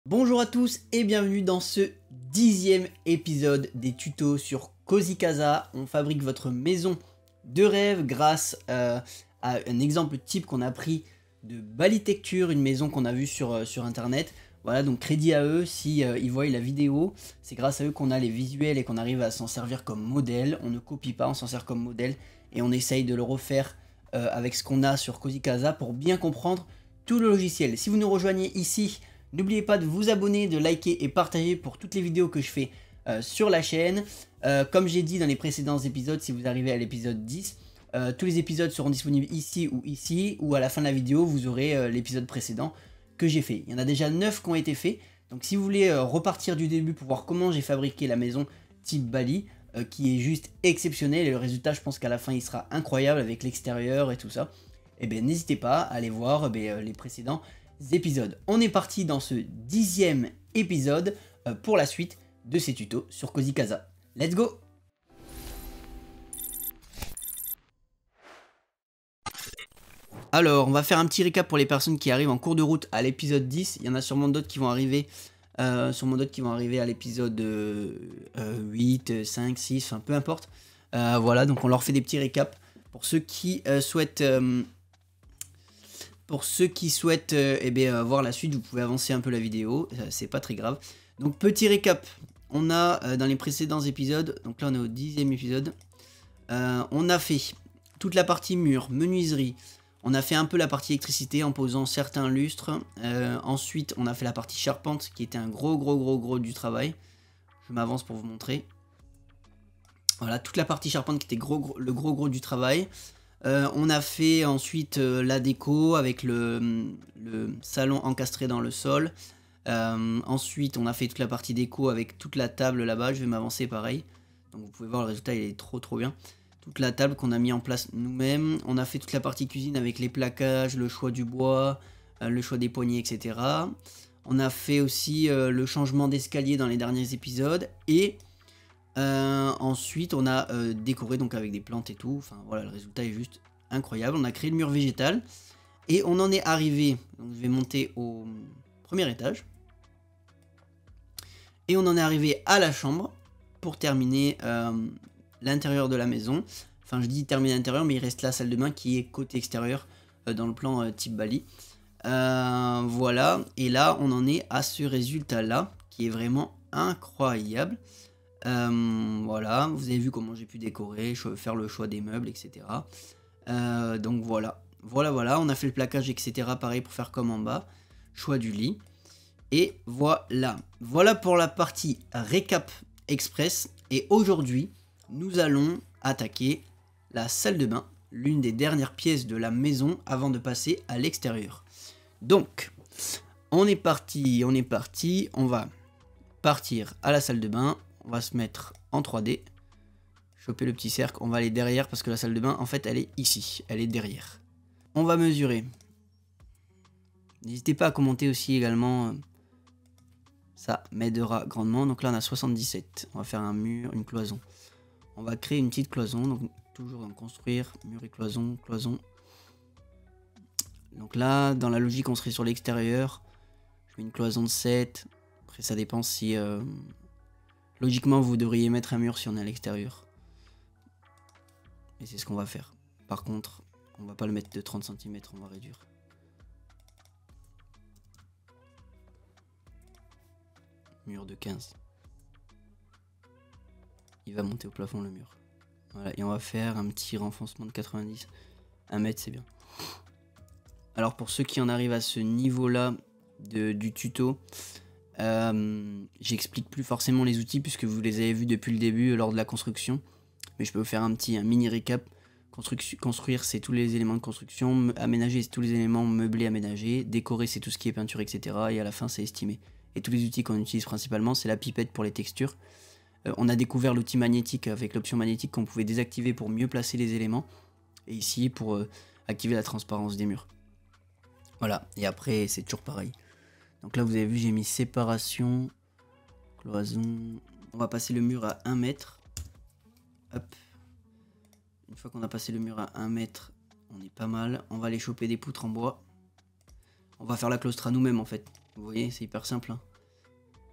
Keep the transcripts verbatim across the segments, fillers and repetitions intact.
Bonjour à tous et bienvenue dans ce dixième épisode des tutos sur Cozy Casa. On fabrique votre maison de rêve grâce euh, à un exemple type qu'on a pris de Balitecture, une maison qu'on a vue sur, euh, sur internet. Voilà, donc crédit à eux si euh, ils voient la vidéo. C'est grâce à eux qu'on a les visuels et qu'on arrive à s'en servir comme modèle. On ne copie pas, on s'en sert comme modèle et on essaye de le refaire euh, avec ce qu'on a sur Cozy Casa pour bien comprendre tout le logiciel. Si vous nous rejoignez ici, n'oubliez pas de vous abonner, de liker et partager pour toutes les vidéos que je fais euh, sur la chaîne. Euh, comme j'ai dit dans les précédents épisodes, si vous arrivez à l'épisode dix, euh, tous les épisodes seront disponibles ici ou ici, ou à la fin de la vidéo, vous aurez euh, l'épisode précédent que j'ai fait. Il y en a déjà neuf qui ont été faits. Donc si vous voulez euh, repartir du début pour voir comment j'ai fabriqué la maison type Bali, euh, qui est juste exceptionnel, et le résultat, je pense qu'à la fin, il sera incroyable avec l'extérieur et tout ça, et bien n'hésitez pas à aller voir eh bien, les précédents épisodes. On est parti dans ce dixième épisode euh, pour la suite de ces tutos sur Cozy Casa. Let's go! Alors, on va faire un petit récap pour les personnes qui arrivent en cours de route à l'épisode dix. Il y en a sûrement d'autres qui vont arriver, euh, sûrement d'autres qui vont arriver à l'épisode euh, euh, huit, cinq, six, enfin peu importe. Euh, voilà, donc on leur fait des petits récaps. Pour ceux qui euh, souhaitent... Euh, Pour ceux qui souhaitent euh, eh bien, euh, voir la suite, vous pouvez avancer un peu la vidéo, euh, c'est pas très grave. Donc petit récap, on a euh, dans les précédents épisodes, donc là on est au dixième épisode, euh, on a fait toute la partie mur, menuiserie, on a fait un peu la partie électricité en posant certains lustres, euh, ensuite on a fait la partie charpente qui était un gros gros gros gros du travail, je m'avance pour vous montrer. Voilà, toute la partie charpente qui était gros, gros, le gros gros du travail. Euh, on a fait ensuite euh, la déco avec le, le salon encastré dans le sol. Euh, ensuite, on a fait toute la partie déco avec toute la table là-bas. Je vais m'avancer pareil. Donc vous pouvez voir le résultat, il est trop trop bien. Toute la table qu'on a mis en place nous-mêmes. On a fait toute la partie cuisine avec les plaquages, le choix du bois, euh, le choix des poignées, et cetera. On a fait aussi euh, le changement d'escalier dans les derniers épisodes. Et... Euh, ensuite on a euh, décoré donc avec des plantes et tout, enfin voilà, le résultat est juste incroyable. On a créé le mur végétal et on en est arrivé, donc je vais monter au premier étage et on en est arrivé à la chambre pour terminer euh, l'intérieur de la maison. Enfin je dis terminer l'intérieur, mais il reste la salle de bain qui est côté extérieur euh, dans le plan euh, type Bali. Euh, voilà, et là on en est à ce résultat là qui est vraiment incroyable. Euh, voilà, vous avez vu comment j'ai pu décorer, faire le choix des meubles, et cetera. Euh, donc voilà, voilà, voilà, on a fait le plaquage, et cetera. Pareil pour faire comme en bas, choix du lit. Et voilà, voilà pour la partie récap express. Et aujourd'hui, nous allons attaquer la salle de bain, l'une des dernières pièces de la maison avant de passer à l'extérieur. Donc, on est parti, on est parti, on va partir à la salle de bain. On va se mettre en trois D, choper le petit cercle, on va aller derrière parce que la salle de bain en fait elle est ici, elle est derrière. On va mesurer. N'hésitez pas à commenter aussi également, ça m'aidera grandement. Donc là on a soixante-dix-sept, on va faire un mur, une cloison. On va créer une petite cloison, donc toujours dans construire, mur et cloison, cloison. Donc là dans la logique on serait sur l'extérieur, je mets une cloison de sept, après ça dépend si... Euh, logiquement, vous devriez mettre un mur si on est à l'extérieur. Et c'est ce qu'on va faire. Par contre, on va pas le mettre de trente centimètres, on va réduire. Mur de quinze. Il va monter au plafond le mur. Voilà, et on va faire un petit renfoncement de quatre-vingt-dix. un mètre, c'est bien. Alors pour ceux qui en arrivent à ce niveau-là du tuto... Euh, j'explique plus forcément les outils puisque vous les avez vus depuis le début lors de la construction, mais je peux vous faire un petit un mini récap. Construire, c'est tous les éléments de construction, aménager c'est tous les éléments meublés aménagés, décorer c'est tout ce qui est peinture, etc. et à la fin c'est estimer. Et tous les outils qu'on utilise principalement, c'est la pipette pour les textures. Euh, on a découvert l'outil magnétique avec l'option magnétique qu'on pouvait désactiver pour mieux placer les éléments, et ici pour euh, activer la transparence des murs. Voilà, et après c'est toujours pareil. Donc là vous avez vu j'ai mis séparation, cloison, on va passer le mur à un mètre, hop, une fois qu'on a passé le mur à un mètre, on est pas mal, on va aller choper des poutres en bois, on va faire la claustra nous-mêmes en fait, vous voyez c'est hyper simple, hein.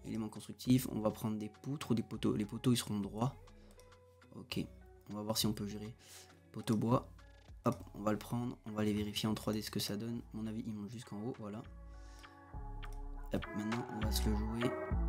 éléments constructifs. On va prendre des poutres ou des poteaux. Les poteaux, ils seront droits. Ok, on va voir si on peut gérer. Poteau bois. Hop, on va le prendre. On va aller vérifier en trois D ce que ça donne. À mon avis, il monte jusqu'en haut. Voilà. Hop, maintenant, on va se le jouer.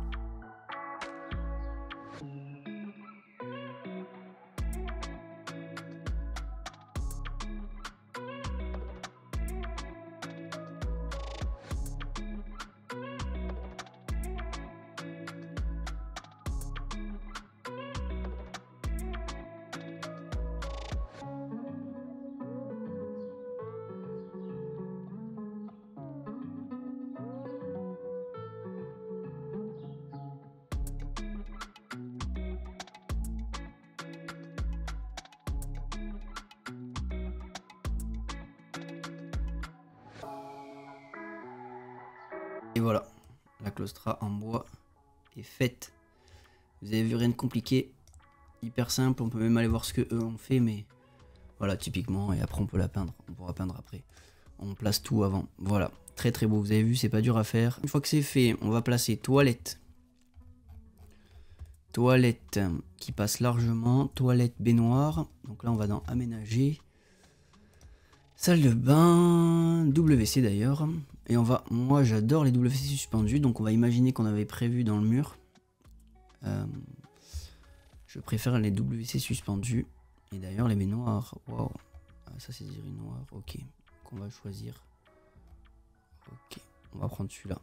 Et voilà, la claustra en bois est faite. Vous avez vu, rien de compliqué, hyper simple. On peut même aller voir ce que eux ont fait, mais voilà, typiquement. Et après, on peut la peindre. On pourra peindre après. On place tout avant. Voilà, très très beau. Vous avez vu, c'est pas dur à faire. Une fois que c'est fait, on va placer toilette. Toilette qui passe largement. Toilette baignoire. Donc là, on va dans aménager. Salle de bain, W C d'ailleurs. Et on va, moi j'adore les W C suspendus, donc on va imaginer qu'on avait prévu dans le mur. Euh, je préfère les W C suspendus. Et d'ailleurs les baignoires, waouh, ah, ça c'est des urinoirs, ok. Qu'on va choisir. Ok, on va prendre celui-là.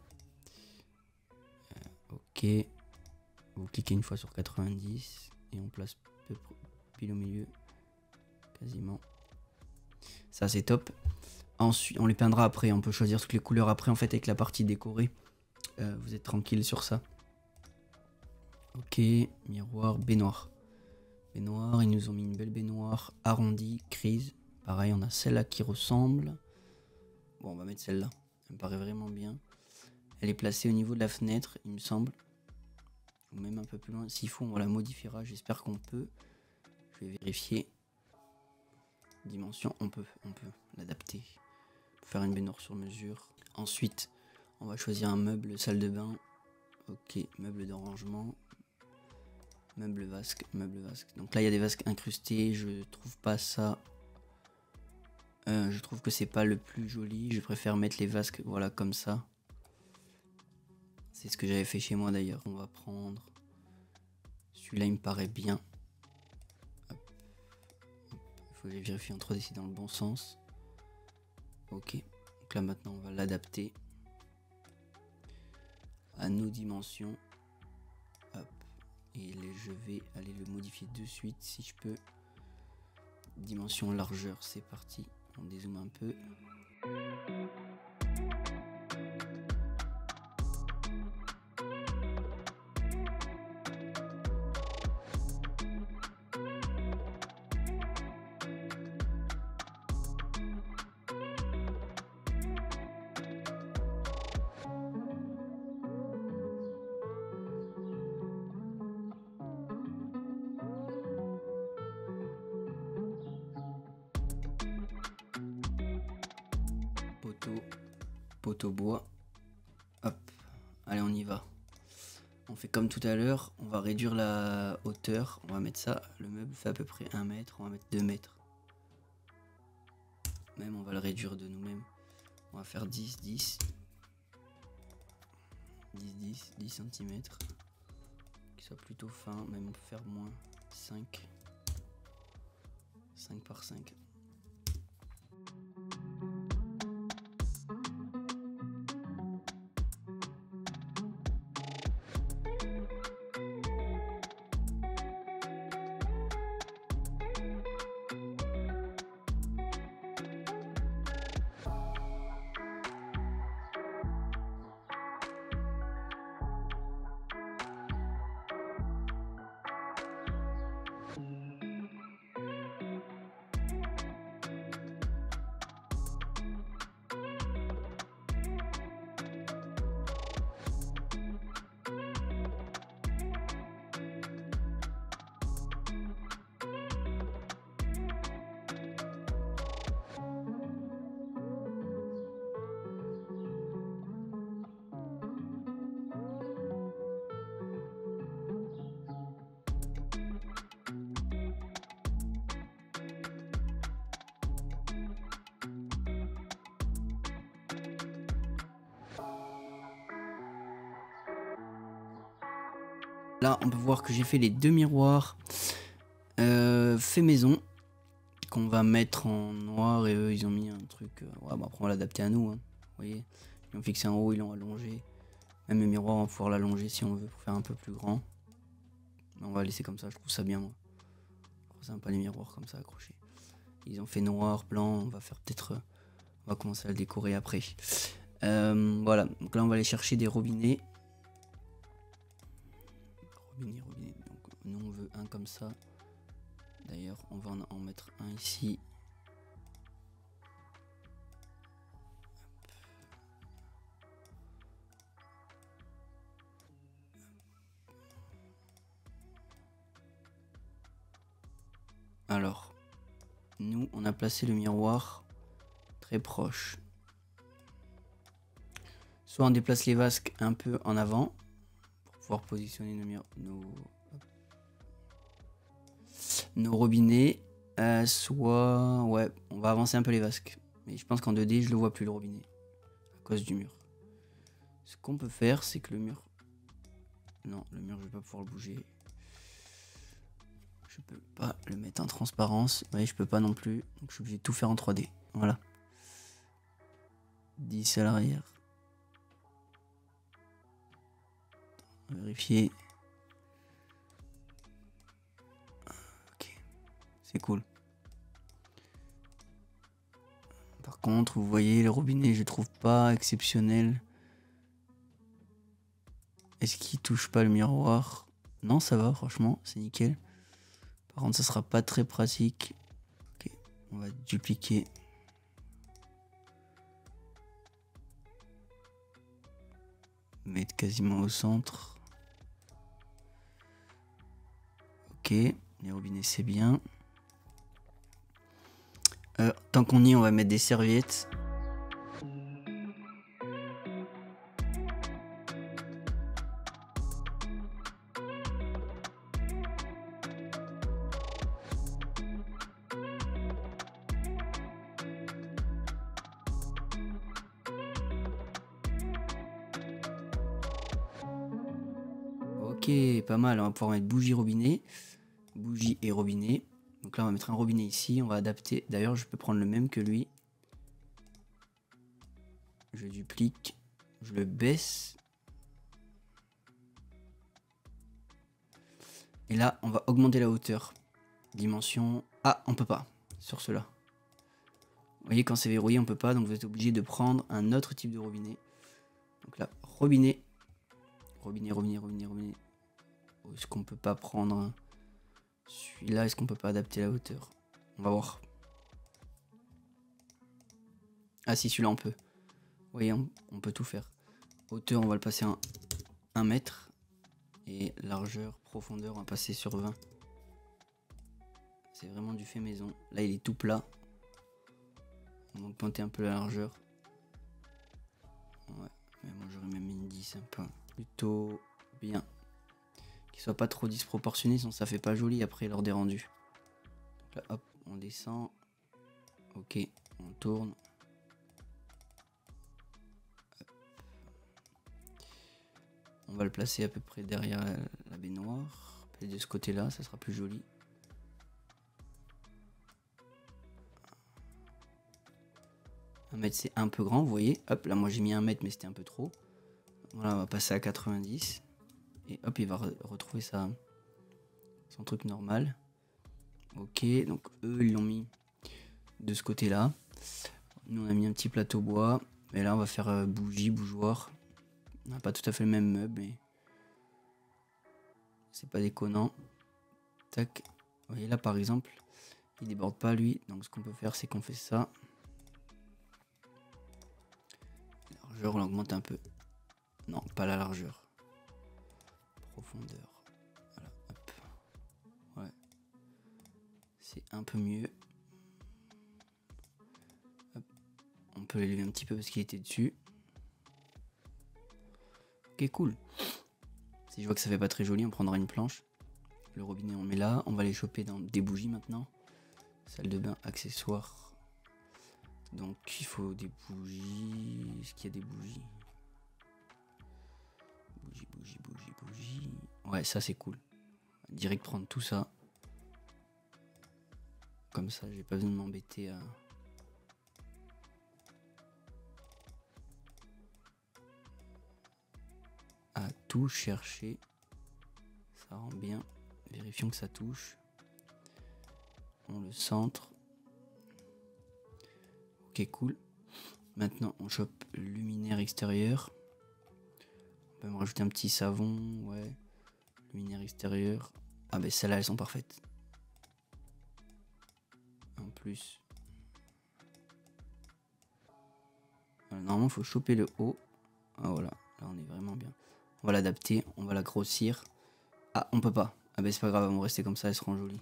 Euh, ok, vous cliquez une fois sur quatre-vingt-dix et on place peu pile au milieu, quasiment. Ça c'est top. Ensuite, on les peindra après. On peut choisir toutes les couleurs après. En fait, avec la partie décorée, euh, vous êtes tranquille sur ça. Ok, miroir, baignoire. Baignoire, ils nous ont mis une belle baignoire arrondie, crise. Pareil, on a celle-là qui ressemble. Bon, on va mettre celle-là. Elle me paraît vraiment bien. Elle est placée au niveau de la fenêtre, il me semble. Ou même un peu plus loin. S'il faut, on la modifiera. J'espère qu'on peut. Je vais vérifier. Dimension, on peut, on peut l'adapter. Faire une baignoire sur mesure. Ensuite, on va choisir un meuble salle de bain. Ok, meuble de rangement. Meuble vasque, meuble vasque. Donc là, il y a des vasques incrustés. Je trouve pas ça. Euh, je trouve que c'est pas le plus joli. Je préfère mettre les vasques, voilà, comme ça. C'est ce que j'avais fait chez moi d'ailleurs. On va prendre. Celui-là, il me paraît bien. Faut que je vérifie en trois D si dans le bon sens. Ok, donc là maintenant on va l'adapter à nos dimensions. Hop. Et les, je vais aller le modifier de suite si je peux. Dimension largeur, c'est parti. On dézoome un peu. Poteau, poteau bois. Hop, allez on y va. On fait comme tout à l'heure, on va réduire la hauteur. On va mettre ça, le meuble fait à peu près un mètre, on va mettre deux mètres. Même on va le réduire de nous-mêmes. On va faire dix, dix. dix, dix, dix centimètres. Qui soit plutôt fin, même on peut faire moins cinq. cinq par cinq. là, on peut voir que j'ai fait les deux miroirs euh, fait maison qu'on va mettre en noir et eux, ils ont mis un truc. Euh, ouais, bon, après, on va l'adapter à nous. Hein. Vous voyez, ils ont fixé en haut, ils l'ont allongé. Même le miroir, on va pouvoir l'allonger si on veut pour faire un peu plus grand. Mais on va laisser comme ça, je trouve ça bien, moi. C'est sympa les miroirs comme ça accrochés. Ils ont fait noir, blanc, on va faire peut-être. Euh, on va commencer à le décorer après. Euh, voilà, donc là, on va aller chercher des robinets. Robinet, robinet. Donc, nous, on veut un comme ça. D'ailleurs, on va en, en mettre un ici. Alors, nous, on a placé le miroir très proche. Soit on déplace les vasques un peu en avant pour pouvoir positionner nos, nos, nos robinets. Euh, soit, ouais, on va avancer un peu les vasques. Mais je pense qu'en deux D, je le vois plus le robinet à cause du mur. Ce qu'on peut faire, c'est que le mur... Non, le mur, je vais pas pouvoir le bouger. Je peux pas le mettre en transparence. Vous voyez, je peux pas non plus. Donc je suis obligé de tout faire en trois D. Voilà. dix à l'arrière. Vérifier. Ok. C'est cool. Par contre, vous voyez, le robinet, je trouve pas exceptionnel. Est-ce qu'il touche pas le miroir? Non, ça va, franchement, c'est nickel. Par contre, ça sera pas très pratique. Ok, on va dupliquer. Mettre quasiment au centre. Ok, les robinets c'est bien. Euh, tant qu'on y est, on va mettre des serviettes. Ok, pas mal, on va pouvoir mettre bougie robinet. Bougie et robinet. Donc là on va mettre un robinet ici, on va adapter. D'ailleurs je peux prendre le même que lui. Je duplique, je le baisse. Et là on va augmenter la hauteur. Dimension... Ah, on peut pas sur cela. Vous voyez quand c'est verrouillé on peut pas, donc vous êtes obligé de prendre un autre type de robinet. Donc là, robinet. Robinet, robinet, robinet, robinet. Est-ce qu'on peut pas prendre celui-là? Est-ce qu'on peut pas adapter la hauteur? On va voir. Ah si, celui-là on peut. Vous voyez, on, on peut tout faire. Hauteur, on va le passer en un mètre. Et largeur, profondeur, on va passer sur vingt. C'est vraiment du fait maison. Là, il est tout plat. On va augmenter un peu la largeur. Ouais, mais moi j'aurais même mis une dix, un peu plutôt bien. Qu'il soit pas trop disproportionné, sinon ça fait pas joli après lors des rendus. Donc là, hop, on descend. Ok, on tourne. Hop. On va le placer à peu près derrière la, la baignoire. Et de ce côté-là, ça sera plus joli. Un mètre, c'est un peu grand, vous voyez. Hop, là, moi j'ai mis un mètre, mais c'était un peu trop. Voilà, on va passer à quatre-vingt-dix. Et hop, il va re retrouver sa, son truc normal. Ok, donc eux, ils l'ont mis de ce côté-là. Nous, on a mis un petit plateau bois. Et là, on va faire euh, bougie, bougeoir. On n'a pas tout à fait le même meuble, mais c'est pas déconnant. Tac. Vous voyez là, par exemple, il déborde pas, lui. Donc, ce qu'on peut faire, c'est qu'on fait ça. La largeur, on l'augmente un peu. Non, pas la largeur. Profondeur. Voilà, hop. Ouais. C'est un peu mieux. Hop. On peut l'élever un petit peu parce qu'il était dessus. Ok, cool. Si je vois que ça fait pas très joli, on prendra une planche. Le robinet, on met là. On va les choper dans des bougies maintenant. Salle de bain, accessoires. Donc, il faut des bougies. Est-ce qu'il y a des bougies? Bougie, bougie, bougie, bougie. Ouais, ça c'est cool. Direct prendre tout ça. Comme ça, j'ai pas besoin de m'embêter à... à tout chercher. Ça rend bien. Vérifions que ça touche. On le centre. Ok, cool. Maintenant, on chope le luminaire extérieur. On peut me rajouter un petit savon. Ouais. Luminaire extérieur. Ah ben celles-là, elles sont parfaites. En plus. Normalement, il faut choper le haut. Ah voilà. Là, on est vraiment bien. On va l'adapter. On va la grossir. Ah, on peut pas. Ah ben c'est pas grave, on va rester comme ça, elles seront jolies.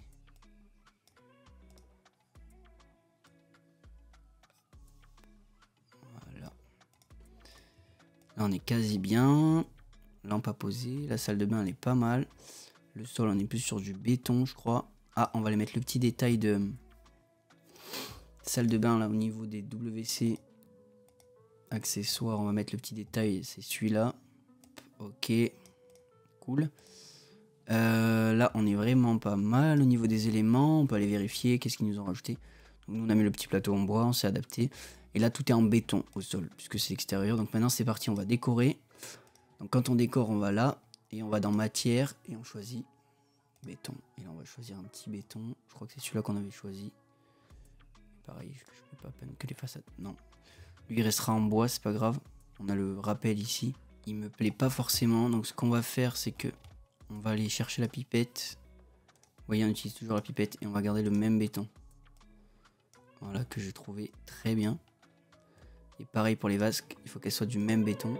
Voilà. Là, on est quasi bien. Lampe à poser. La salle de bain, elle est pas mal. Le sol, on est plus sur du béton, je crois. Ah, on va aller mettre le petit détail de salle de bain, là, au niveau des W C accessoires. On va mettre le petit détail, c'est celui-là. Ok. Cool. Euh, là, on est vraiment pas mal au niveau des éléments. On peut aller vérifier qu'est-ce qu'ils nous ont rajouté. Donc, nous, on a mis le petit plateau en bois, on s'est adapté. Et là, tout est en béton au sol, puisque c'est extérieur. Donc maintenant, c'est parti, on va décorer. Donc quand on décore, on va là, et on va dans matière, et on choisit béton. Et là, on va choisir un petit béton. Je crois que c'est celui-là qu'on avait choisi. Pareil, je ne peux pas peine que les façades. Non. Lui, il restera en bois, c'est pas grave. On a le rappel ici. Il me plaît pas forcément. Donc ce qu'on va faire, c'est que on va aller chercher la pipette. Vous voyez, on utilise toujours la pipette et on va garder le même béton. Voilà, que j'ai trouvé très bien. Et pareil pour les vasques, il faut qu'elles soient du même béton.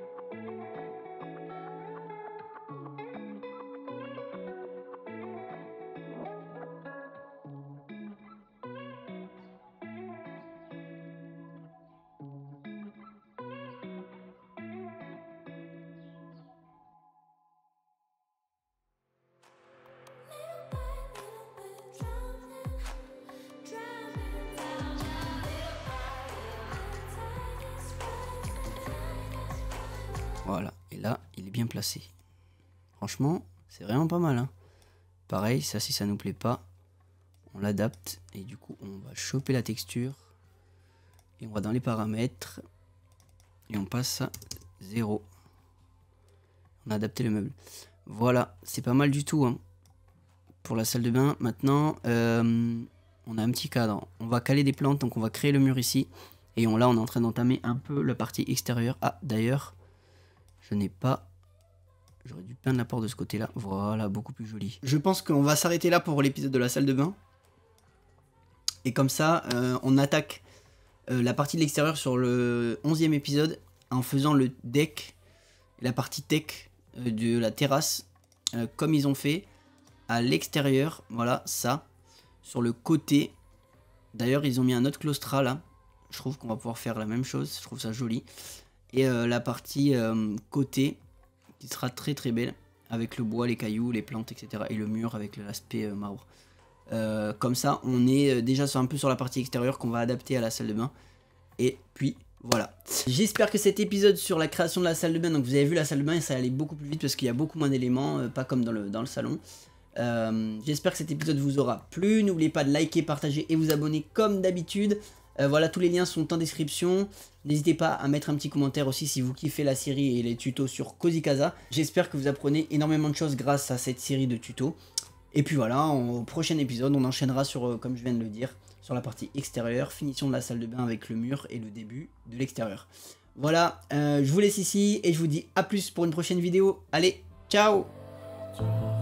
Voilà, et là, il est bien placé. Franchement, c'est vraiment pas mal. Hein. Pareil, ça, si ça nous plaît pas, on l'adapte. Et du coup, on va choper la texture. Et on va dans les paramètres. Et on passe à zéro. On a adapté le meuble. Voilà, c'est pas mal du tout. Hein. Pour la salle de bain, maintenant, euh, on a un petit cadre. On va caler des plantes, donc on va créer le mur ici. Et on, là, on est en train d'entamer un peu la partie extérieure. Ah, d'ailleurs... Je n'ai pas... J'aurais dû peindre la porte de ce côté-là. Voilà, beaucoup plus joli. Je pense qu'on va s'arrêter là pour l'épisode de la salle de bain. Et comme ça, euh, on attaque euh, la partie de l'extérieur sur le onzième épisode en faisant le deck, la partie tech euh, de la terrasse, euh, comme ils ont fait à l'extérieur. Voilà, ça. Sur le côté. D'ailleurs, ils ont mis un autre claustral là. Je trouve qu'on va pouvoir faire la même chose. Je trouve ça joli. Et euh, la partie euh, côté qui sera très très belle avec le bois, les cailloux, les plantes, et cetera. Et le mur avec l'aspect euh, marbre. Euh, comme ça, on est déjà sur, un peu sur la partie extérieure qu'on va adapter à la salle de bain. Et puis voilà. J'espère que cet épisode sur la création de la salle de bain, donc vous avez vu la salle de bain, ça allait beaucoup plus vite parce qu'il y a beaucoup moins d'éléments, euh, pas comme dans le, dans le salon. Euh, J'espère que cet épisode vous aura plu. N'oubliez pas de liker, partager et vous abonner comme d'habitude. Euh, voilà, tous les liens sont en description. N'hésitez pas à mettre un petit commentaire aussi si vous kiffez la série et les tutos sur Cozy Casa. J'espère que vous apprenez énormément de choses grâce à cette série de tutos. Et puis voilà, au prochain épisode, on enchaînera sur, euh, comme je viens de le dire, sur la partie extérieure, finition de la salle de bain avec le mur et le début de l'extérieur. Voilà, euh, je vous laisse ici et je vous dis à plus pour une prochaine vidéo. Allez, ciao!